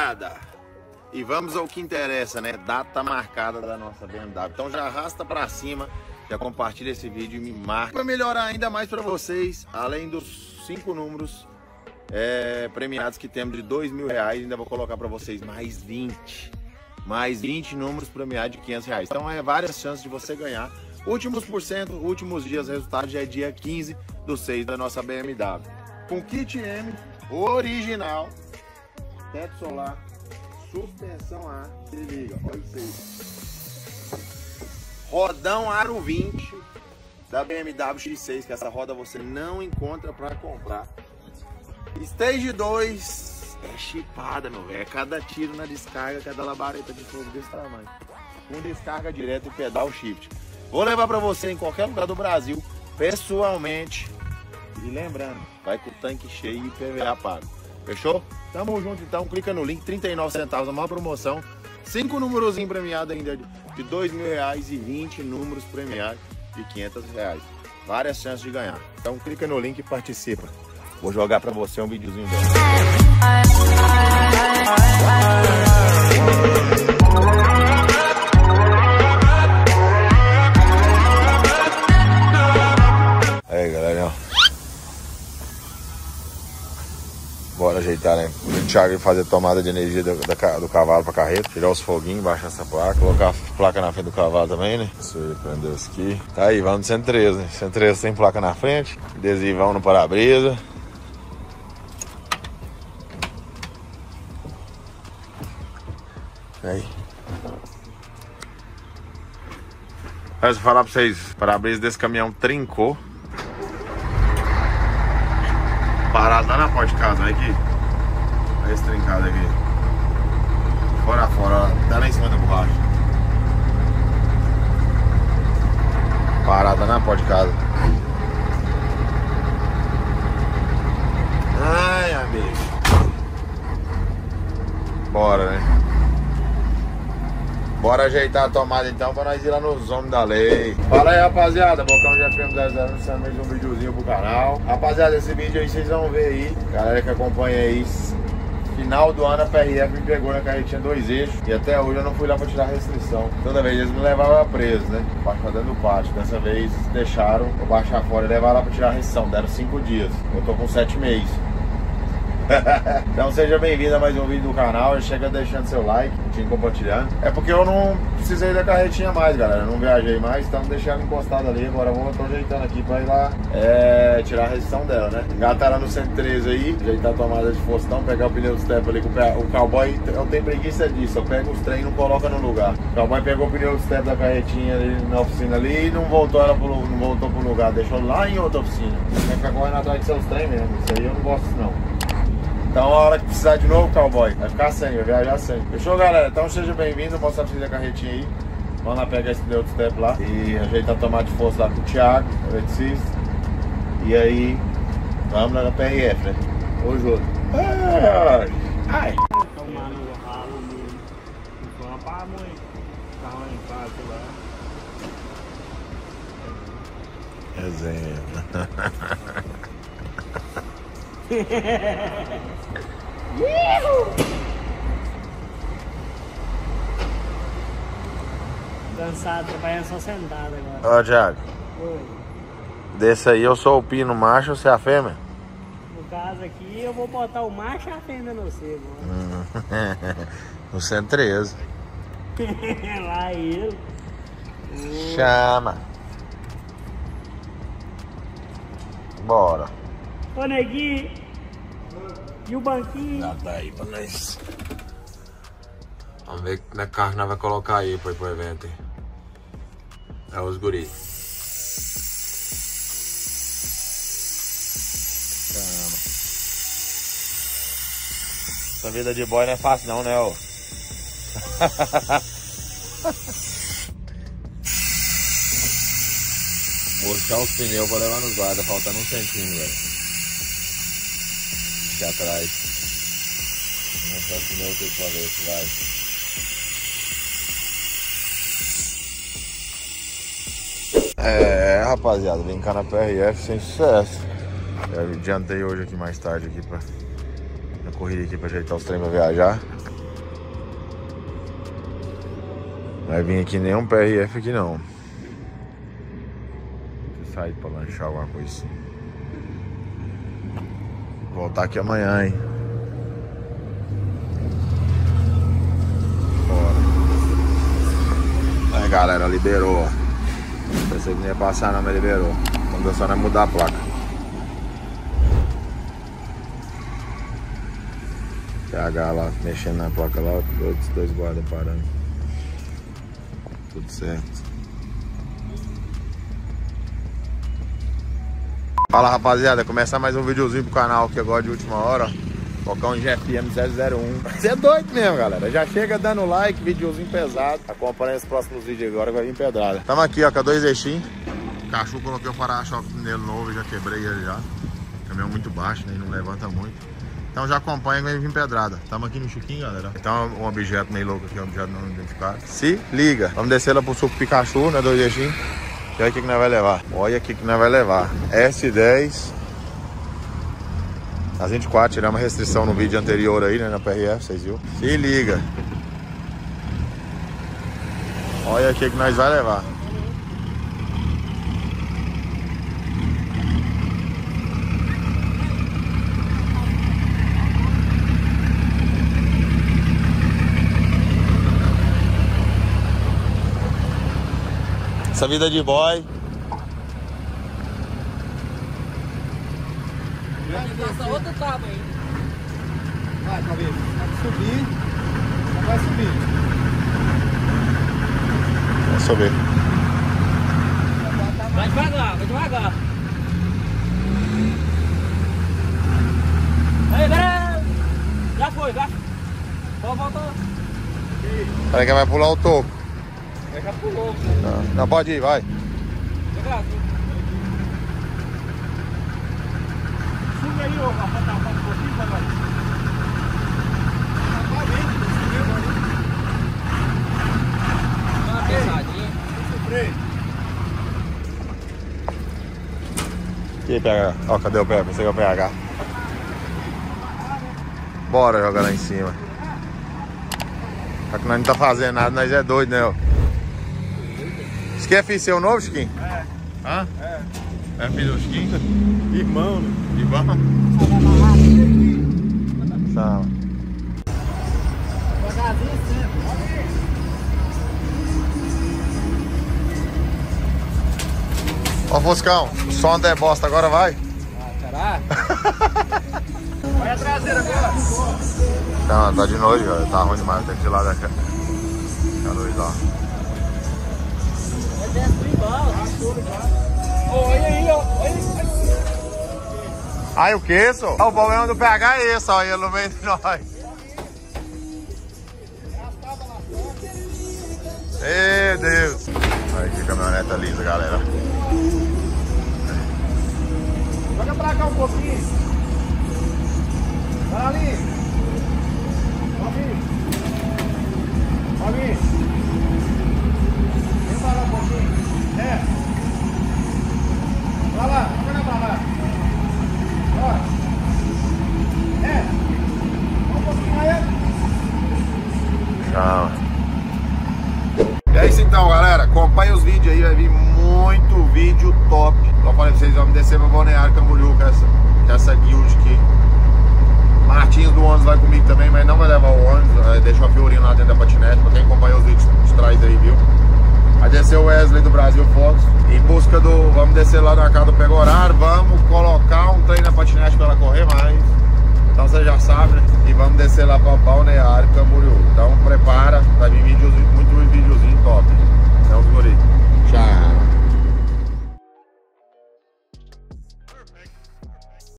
premiada. E vamos ao que interessa, né? Data marcada da nossa BMW. Então já arrasta pra cima, já compartilha esse vídeo e me marca. Para melhorar ainda mais para vocês, além dos 5 números premiados que temos de R$2.000, ainda vou colocar para vocês mais 20. Mais 20 números premiados de R$500. Então é várias chances de você ganhar. Últimos dias, o resultado já é dia 15/6 da nossa BMW. Com kit M original, teto solar, suspensão A, se liga, olha isso aí. Rodão Aro 20 da BMW X6, que essa roda você não encontra para comprar. Stage 2 é chipada, meu velho. É cada tiro na descarga, cada labareda de fogo desse tamanho. Com descarga direta e pedal shift. Vou levar para você em qualquer lugar do Brasil, pessoalmente. E lembrando, vai com o tanque cheio e PVA pago. Fechou? Tamo junto então, clica no link, 39 centavos, a maior promoção. 5 númerozinhos premiados ainda de R$2.000 e 20 números premiados de R$500. Várias chances de ganhar. Então clica no link e participa. Vou jogar pra você um videozinho dela. Aí galera, bora ajeitar, né? O Thiago fazer tomada de energia do cavalo para carreta, tirar os foguinhos, baixar essa placa, colocar a placa na frente do cavalo também, né? Isso aí, prendeu isso aqui. Tá aí, vamos no 113, né? 113 tem placa na frente, adesivão no para-brisa. Aí. Mas vou falar pra vocês, o para-brisa desse caminhão trincou. Parado lá na porta de casa, olha aqui. Olha esse trincado aqui. Fora a fora, até lá em cima da borracha. Parado lá na porta de casa. Ai, amigo. Bora, né? Bora ajeitar a tomada então pra nós ir lá nos homens da lei. Fala aí, rapaziada, Bocão GFM 00 anunciando mais um videozinho pro canal. Rapaziada, esse vídeo aí vocês vão ver aí. Galera que acompanha aí, final do ano a PRF me pegou na carretinha 2 eixos. E até hoje eu não fui lá pra tirar a restrição. Toda vez eles me levavam preso, né? Pra dentro do pátio. Dessa vez deixaram eu baixar fora e levar lá pra tirar a restrição. Deram 5 dias. Eu tô com 7 meses. Então seja bem-vindo a mais um vídeo do canal. Já chega deixando seu like, compartilhando. É porque eu não precisei da carretinha mais, galera. Eu não viajei mais, estamos deixando encostado ali. Agora eu tô ajeitando aqui pra ir lá tirar a restrição dela, né? Engatar ela no 113 aí, ajeitar a tomada de fostão, pegar o pneu do step ali com o cowboy. Eu tenho preguiça disso, eu pego os trem e não coloca no lugar. O cowboy pegou o pneu do step da carretinha ali na oficina ali e não voltou pro lugar, deixou lá em outra oficina. Tem que ficar correndo atrás de seus trem mesmo. Isso aí eu não gosto não. Então a hora que precisar de novo, cowboy, vai ficar sem, vai viajar sem. Fechou, galera? Então seja bem-vindo, vou mostrar pra vocês a carretinha aí. Vamos lá pegar esse pneu do step lá e ajeitar a tomada de força lá com o Thiago, o eletricista. E aí, vamos lá na PRF, né? Ô, Jô. Ai! Tomar no ralo mesmo. Não foi uma pá, mãe. Carro em casa lá. Resenha. Cansado, trabalhando só sentado agora. Ó, Thiago. Oi. Desse aí eu sou o pino macho, você é a fêmea? No caso aqui eu vou botar o macho e a fêmea no seu, mano. No 113. Lá ele. Chama. Bora. Ô, neguinho. E o banquinho? Já tá aí pra nós. Vamos ver que na carro nós vamos colocar aí pra ir pro evento. Hein? É os guris. Chama. Essa vida de boy não é fácil não, né, ô? Murchar os pneus pra levar nos guarda, faltando um centímetro, velho. Aqui atrás. Vou mostrar o pneu aqui pra ver se vai. Rapaziada, brincar na PRF sem sucesso. Eu adiantei hoje aqui mais tarde aqui pra corrida aqui pra ajeitar os trem pra viajar. Vai vir aqui nenhum PRF aqui não. Vou sair pra lanchar alguma coisa assim. Vou voltar aqui amanhã, hein. Bora. Aí galera, liberou, ó. Pensei que não ia passar não, mas liberou. Vamos só mudar a placa. PH lá, mexendo na placa lá, outros dois guardas parando. Tudo certo. Fala rapaziada, começar mais um videozinho pro canal aqui agora de última hora. Bocão GFM 001. Você é doido mesmo, galera. Já chega dando like, videozinho pesado. Acompanha os próximos vídeos agora que vai vir pedrada. Tamo aqui, ó, com a 2 eixinhos. O cachorro coloquei o para-choque nele novo e já quebrei ele já. Caminhão muito baixo, né? E não levanta muito. Então já acompanha que vai vir pedrada. Estamos aqui no Chiquinho, galera. Então um objeto meio louco aqui, um objeto não identificado. Se liga. Vamos descer lá pro suco Pikachu, né? 2 eixinhos. E olha o que nós vai levar. Olha o que nós vai levar. S10. Às 24, tiramos a restrição no vídeo anterior aí, né? Na PRF, vocês viram? Se liga. Olha o que nós vai levar. Essa vida de boy. Passa outro cabo aí. Vai, cabeça. Vai subir. Vai subir. Vamos subir. Vai devagar, vai devagar. Aí, peraí. Já foi, já. Voltou. Peraí que vai pular o toco. Já pulou. Não, pode ir, vai. Obrigado. Sube aí, ô, pra botar um pouquinho, vai. Vai bem, subiu ali. Dá uma pesadinha. Freio. E aí, PH? Ó, cadê o PH? Pensei que é o PH. Bora jogar lá em cima. Só que nós não tá fazendo nada, nós é doido, né? Ó. Isso aqui é filho seu novo, Chiquinho? É. Hã? É. É filho do Chiquinho? Irmão, né? Irmão? Sala. Devagarzinho sempre. Ó, Fuscão, o som é bosta, agora vai? Será? Vai a traseira agora. Não, tá de noite, ó. Tá ruim demais, tem que tirar daqui. A luz lá. Vai dentro igual. Olha aí, ó. Aí o que, só? O problema do PH é esse, ó. Ele no meio de nós. Meu Deus. Aí que caminhoneta lisa, galera. Joga pra cá um pouquinho. Vai ali. Vem pra lá um pouquinho. É. Vai lá, joga pra lá. Bora. É. Um pouquinho aí. Tchau. E é isso então, galera. Acompanha os vídeos aí, vai vir muito vídeo top. Como eu falei pra vocês, vamos descer pra Balneário Camboriú com essa guild aqui. Martins do ônibus vai comigo também, mas não vai levar o ônibus. Deixa uma Fiorino lá dentro da patinete, pra quem acompanha os vídeos de trás aí, viu? Vai descer o Wesley do Brasil Fotos em busca do... Vamos descer lá na casa do Pega-Horário. Vamos colocar um trem na patinete pra ela correr mais. Então você já sabe, né? E vamos descer lá pra Balneário Camboriú.